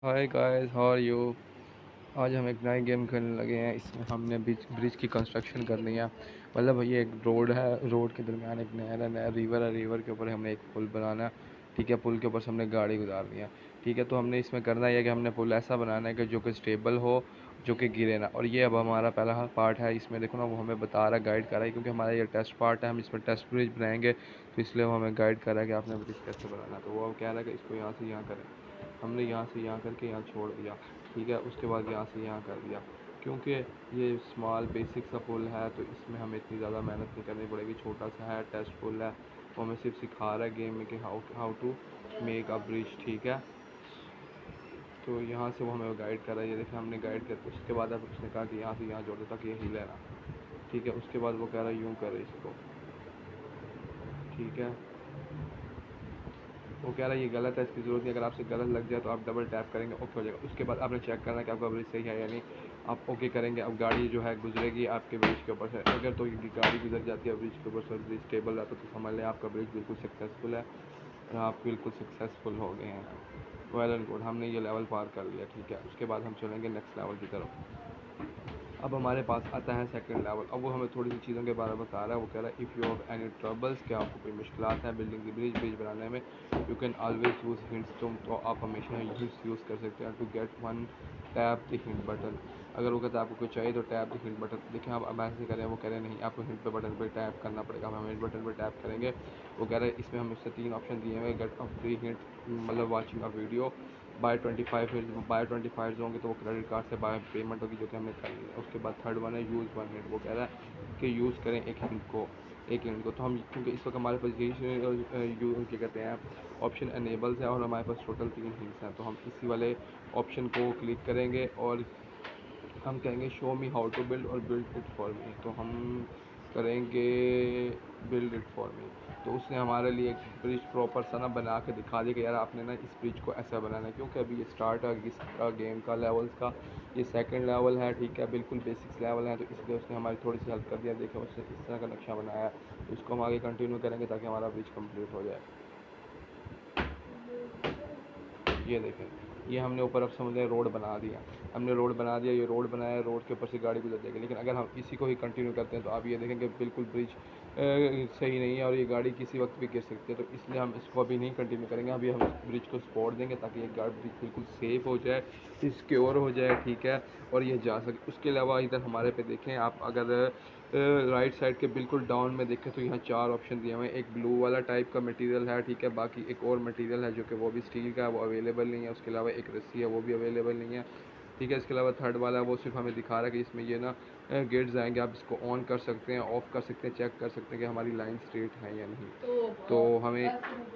Hi guys, how are you. आज हम एक नए गेम खेलने लगे हैं। इसमें हमने ब्रिज ब्रिज की कंस्ट्रक्शन करनी है। मतलब ये एक रोड है, रोड के दरमियान एक नहर है, नहर रिवर है, रिवर के ऊपर हमने एक पुल बनाना है। ठीक है, पुल के ऊपर से हमने गाड़ी गुजारनी है। ठीक है, तो हमने इसमें करना यह है कि हमने पुल ऐसा बनाना है कि जो कि स्टेबल हो, जो कि गिरे ना। और ये अब हमारा पहला पार्ट है। इसमें देखो ना, वो हमें बता रहा है, गाइड कर रहा है, क्योंकि हमारा ये टेस्ट पार्ट है। हम इसमें टेस्ट ब्रिज बनाएंगे, तो इसलिए वो हमें गाइड कर रहा है कि आपने ब्रिज कैसे बनाना है। तो वो कह रहा है कि इसको यहाँ से यहाँ करें। हमने यहाँ से यहाँ करके यहाँ छोड़ दिया। ठीक है, उसके बाद यहाँ से यहाँ कर दिया। क्योंकि ये स्मॉल बेसिक सा पुल है, तो इसमें हमें इतनी ज़्यादा मेहनत नहीं करनी पड़ेगी। छोटा सा है, टेस्ट पुल है। वो हमें सिर्फ सिखा रहा है गेम में कि how how to make a bridge. ठीक है, तो यहाँ से वो हमें गाइड कर रहा है। ये देखिए, हमने गाइड कर, उसके बाद अब उसने कहा कि यहाँ से यहाँ जोड़ दो ताकि ये हिले ना। ठीक है, उसके बाद वो कह रहा है यूँ करे इसको। ठीक है, वो कह रहा है ये गलत है, इसकी ज़रूरत नहीं। अगर आपसे गलत लग जाए तो आप डबल टैप करेंगे, ओके हो जाएगा। उसके बाद आपने चेक करना है कि आपका ब्रिज सही है या नहीं। आप ओके करेंगे, अब गाड़ी जो है गुजरेगी आपके ब्रिज के ऊपर से। अगर तो ये गाड़ी गुजर जाती है ब्रिज के ऊपर से, ब्रिज स्टेबल रहता तो समझ लें आपका ब्रिज बिल्कुल सक्सेसफुल है और आप बिल्कुल सक्सेसफुल हो गए हैं। वेल एंड गुड, हमने ये लेवल पार कर लिया। ठीक है, उसके बाद हम चलेंगे नेक्स्ट लेवल की तरफ। अब हमारे पास आता है सेकंड लेवल। अब वो हमें थोड़ी सी चीज़ों के बारे में बता रहा है। वो कह रहा है if you have any troubles, क्या आपको कोई मुश्किलात हैं बिल्डिंग की ब्रिज बनाने में, you can always use hints. तो आप हमेशा हिंट्स यूज़ कर सकते हैं। To get one, tap the hint button. अगर वो कहता है आपको कोई चाहिए तो टैप द हिंट बटन। देखिए, अब ऐसे करें, वो कह रहे हैं नहीं, आपको हिंट पे बटन पर टैप करना पड़ेगा। हम हिंट बटन पर टैप करेंगे। वो कह रहे हैं इसमें हम इससे 3 ऑप्शन दिए हुए हैं। गेट अ फ्री हिंट, मतलब वॉचिंग अ वीडियो, बाय 25 फिर बाय 25 होंगे तो वो क्रेडिट कार्ड से बाय पेमेंट होगी, जो कि हमने करनी है। उसके बाद थर्ड वन है यूज़ वन हिंट। वो कह रहा है कि यूज़ करें एक हिंट को। तो हम, क्योंकि इस वक्त हमारे पास यही क्या कहते हैं, ऑप्शन अनेबल्स है और हमारे पास टोटल 3 हिंट्स हैं। तो हम इसी वाले ऑप्शन को क्लिक करेंगे और हम कहेंगे show me how to build और बिल्ड इट फॉर मी। तो हम करेंगे बिल्ड इट फॉर मी। तो उसने हमारे लिए एक ब्रिज प्रॉपर सा ना बना के दिखा दिया कि यार आपने ना इस ब्रिज को ऐसा बनाना है। क्योंकि अभी ये स्टार्ट है इसका गेम का लेवल्स का, ये सेकंड लेवल है। ठीक है, बिल्कुल बेसिक्स लेवल है, तो इसलिए उसने हमारी थोड़ी सी हेल्प कर दिया। देखें, उसने इस तरह का नक्शा बनाया है, तो इसको हम आगे कंटिन्यू करेंगे ताकि हमारा ब्रिज कंप्लीट हो जाए। ये देखें, ये हमने ऊपर अब समझ लें रोड बना दिया। हमने रोड बना दिया, ये रोड बनाया, रोड के ऊपर से गाड़ी गुजर जाएगी। लेकिन अगर हम इसी को ही कंटिन्यू करते हैं तो आप ये देखेंगे बिल्कुल ब्रिज सही नहीं है और ये गाड़ी किसी वक्त भी गिर सकती है। तो इसलिए हम इसको अभी नहीं कंटिन्यू करेंगे। अभी हम इस ब्रिज को सपोर्ट देंगे ताकि ये गाड़ी ब्रिज बिल्कुल सेफ़ हो जाए, सिक्योर हो जाए। ठीक है, और ये जा सके। उसके अलावा इधर हमारे पे देखें आप, अगर राइट साइड के बिल्कुल डाउन में देखें तो यहाँ 4 ऑप्शन दिए हुए हैं। एक ब्लू वाला टाइप का मटेरियल है। ठीक है, बाकी एक और मटेरियल है जो कि वो भी स्टील का है, वो अवेलेबल नहीं है। उसके अलावा एक रस्सी है, वो भी अवेलेबल नहीं है। ठीक है, इसके अलावा थर्ड वाला वो सिर्फ हमें दिखा रहा है कि इसमें ये ना गेट्स आएंगे, आप इसको ऑन कर सकते हैं, ऑफ़ कर सकते हैं, चेक कर सकते हैं कि हमारी लाइन स्ट्रेट है या नहीं। तो हमें,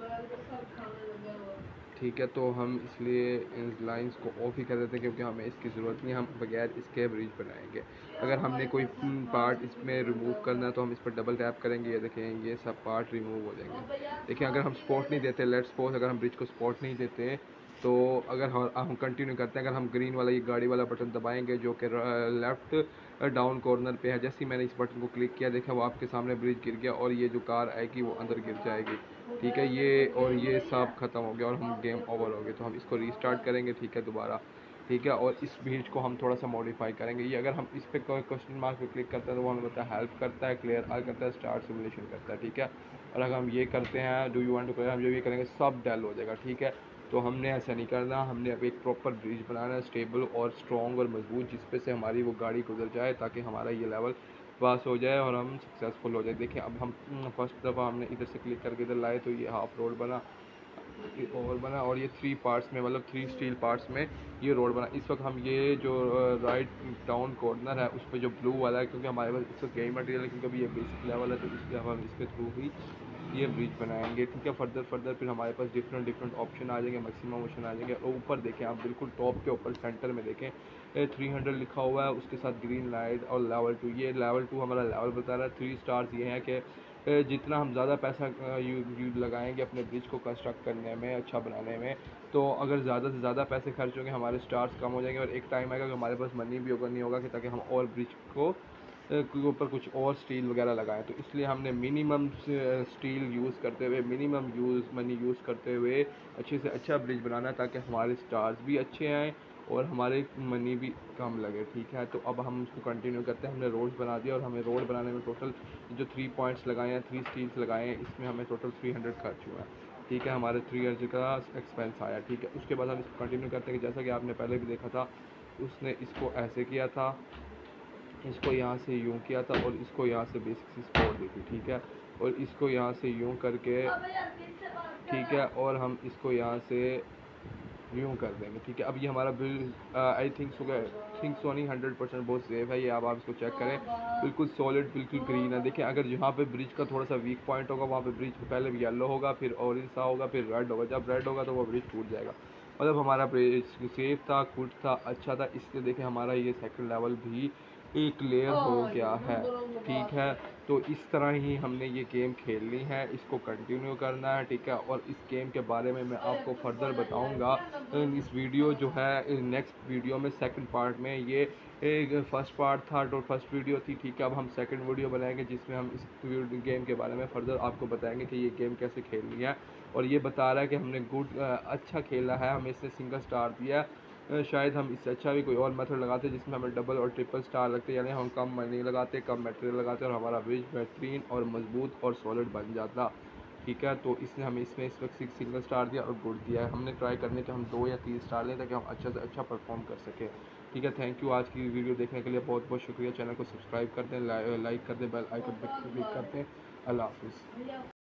ठीक है, तो हम इसलिए इन लाइंस को ऑफ ही कर देते हैं क्योंकि हमें इसकी ज़रूरत नहीं है। हम बगैर इसके ब्रिज बनाएंगे। अगर हमने कोई पार्ट इसमें रिमूव करना है तो हम इस पर डबल टैप करेंगे। ये देखें, ये सब पार्ट रिमूव हो जाएंगे। देखिए, अगर हम सपोर्ट नहीं देते, लेट्स सपोज अगर हम ब्रिज को सपोर्ट नहीं देते, तो अगर हम कंटिन्यू करते हैं, अगर हम ग्रीन वाला ये गाड़ी वाला बटन दबाएंगे जो कि लेफ़्ट डाउन कॉर्नर पे है, जैसे ही मैंने इस बटन को क्लिक किया, देखा वो आपके सामने ब्रिज गिर गया और ये जो कार आएगी वो अंदर गिर जाएगी। ठीक है, ये और ये सब ख़त्म हो गया और हम गेम ओवर हो गए। तो हम इसको रीस्टार्ट करेंगे। ठीक है, दोबारा। ठीक है, और इस ब्रिज को हम थोड़ा सा मॉडिफाई करेंगे। ये अगर हम इस पर कोई क्वेश्चन मार्क पे क्लिक करते हैं तो वो हमें बताता है हेल्प करता है, क्लियर आल करता है, स्टार्ट सिमुलेशन करता है। ठीक है, और अगर हम ये करते हैं do you want to clear, हम जब ये करेंगे सब डल हो जाएगा। ठीक है, तो हमने ऐसा नहीं करना। हमने अब एक प्रॉपर ब्रिज बनाना है, स्टेबल और स्ट्रॉन्ग और मजबूत, जिस पे से हमारी वो गाड़ी गुजर जाए ताकि हमारा ये लेवल पास हो जाए और हम सक्सेसफुल हो जाए। देखिए, अब हम फर्स्ट दफ़ा हमने इधर से क्लिक करके इधर लाए तो ये हाफ रोड बना, ओवर बना, और ये 3 पार्ट्स में, मतलब 3 स्टील पार्ट्स में ये रोड बना। इस वक्त हम ये जो राइट डाउन कॉर्नर है उस पर जो ब्लू वाला है, क्योंकि हमारे पास इस वक्त यही मटेरियल है, क्योंकि अभी ये बेसिक लेवल है, तो इसलिए हम इसके थ्रू ही ये ब्रिज बनाएंगे। ठीक है, फर्दर फिर हमारे पास डिफरेंट ऑप्शन आ जाएंगे, मैक्सिमम ऑप्शन आ जाएंगे। और ऊपर देखें आप, बिल्कुल टॉप के ऊपर सेंटर में देखें 300 लिखा हुआ है, उसके साथ ग्रीन लाइट और लेवल 2। ये लेवल 2 हमारा लेवल बता रहा है। 3 स्टार्स ये हैं कि जितना हम ज़्यादा पैसा लगाएंगे अपने ब्रिज को कंस्ट्रक्ट करने में, अच्छा बनाने में, तो अगर ज़्यादा से ज़्यादा पैसे खर्च होंगे हमारे स्टार्स कम हो जाएंगे और एक टाइम आएगा कि हमारे पास मनी भी होगा नहीं होगा कि ताकि हम और ब्रिज को के ऊपर कुछ और स्टील वगैरह लगाएं। तो इसलिए हमने मिनिमम स्टील यूज़ करते हुए, मिनिमम मनी यूज़ करते हुए अच्छे से अच्छा ब्रिज बनाना, ताकि हमारे स्टार्स भी अच्छे आएँ और हमारे मनी भी कम लगे। ठीक है, तो अब हम इसको कंटिन्यू करते हैं। हमने रोड बना दिया और हमें रोड बनाने में टोटल जो 3 पॉइंट्स लगाए हैं, 3 स्टील्स लगाए हैं, इसमें हमें टोटल 300 खर्च हुआ है। ठीक है, हमारे 300 का एक्सपेंस आया। ठीक है, उसके बाद हम इसको कंटिन्यू करते हैं कि जैसा कि आपने पहले भी देखा था, उसने इसको ऐसे किया था, इसको यहाँ से यूँ किया था और इसको यहाँ से बेसिक सी सपोर्ट दी थी। ठीक है, और इसको यहाँ से यूँ करके, ठीक है, और हम इसको यहाँ से यूँ कर देंगे। ठीक है, अब ये हमारा बिल आई थिंक सो नहीं 100% बहुत सेफ है ये। अब आप इसको चेक करें, बिल्कुल सॉलिड, बिल्कुल ग्रीन है। देखिए, अगर जहाँ पे ब्रिज का थोड़ा सा वीक पॉइंट होगा, वहाँ पे ब्रिज पहले भी येलो होगा, फिर ऑरेंज सा होगा, फिर रेड होगा। जब रेड होगा तो वो ब्रिज टूट जाएगा। मतलब हमारा ब्रिज सेफ था, गुड था, अच्छा था। इसलिए देखिए हमारा ये सेकंड लेवल भी क्लियर हो गया है। ठीक है, तो इस तरह ही हमने ये गेम खेलनी है, इसको कंटिन्यू करना है। ठीक है, और इस गेम के बारे में मैं आपको फर्दर बताऊंगा इस वीडियो जो है, नेक्स्ट वीडियो में, सेकंड पार्ट में। ये एक फर्स्ट पार्ट था, तो फर्स्ट वीडियो थी। ठीक है, अब हम सेकंड वीडियो बनाएंगे जिसमें हम इस गेम के बारे में फर्दर आपको बताएंगे कि ये गेम कैसे खेलनी है। और ये बता रहा है कि हमने अच्छा खेला है, हमें इसने सिंगल स्टार दिया। शायद हम इससे अच्छा भी कोई और मेथड लगाते जिसमें हमें डबल और ट्रिपल स्टार लगते, यानी हम कम मनी लगाते, कम मटेरियल लगाते और हमारा ब्रिज बेहतरीन और मजबूत और सॉलिड बन जाता। ठीक है, तो इसने हमें इसमें इस वक्त सिंगल स्टार दिया और गुड दिया है। हमने ट्राई करने के हम 2 या 3 स्टार दें ताकि हम अच्छा से अच्छा परफॉर्म कर सकें। ठीक है, थैंक यू आज की वीडियो देखने के लिए बहुत बहुत शुक्रिया। चैनल को सब्सक्राइब कर दें, लाइक कर दें, बेल आइकन पर क्लिक कर दें। अल्लाह हाफिज़।